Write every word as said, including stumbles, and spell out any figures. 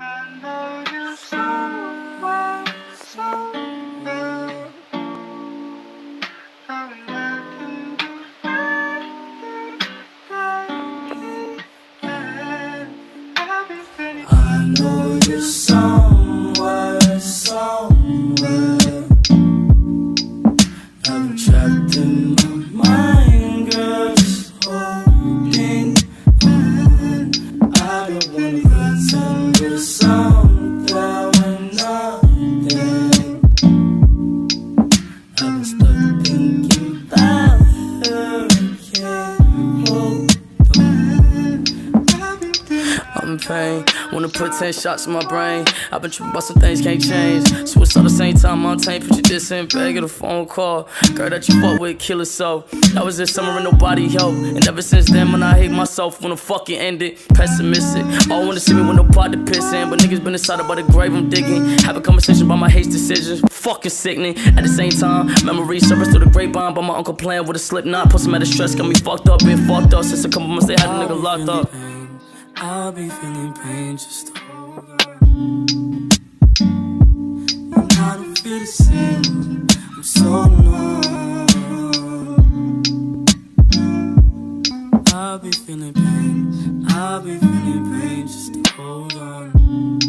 I know you somewhere, somewhere. I'm looking I know you somewhere, somewhere. I've been trapped in my mind, girl, just holding on. I don't wanna pretend you're something when nothing. I've been stuck thinking about her, can't hold on. I'm in pain, wanna put ten shots in my brain. I've been tripping about some things can't change. Switch all the same time, I'm tame. Put your diss in bag, get a phone call. Girl that you fuck with, kill her so. That was this summer and nobody helped. And ever since then, when I hate myself, when the fucking ended. Pessimistic, all wanna see me with no pot to piss in. But niggas been inside about the grave I'm digging. Have a conversation about my hate decisions, fucking sickening. At the same time, memories surface through the grapevine. About my uncle playing with a slip knot. Put some out of stress, got me fucked up, been fucked up. Since a couple months they had a nigga locked up. I'll be feeling pain, just hold on. And I don't feel the same, I'm so numb. I'll be feeling pain, I'll be feeling pain, just hold on.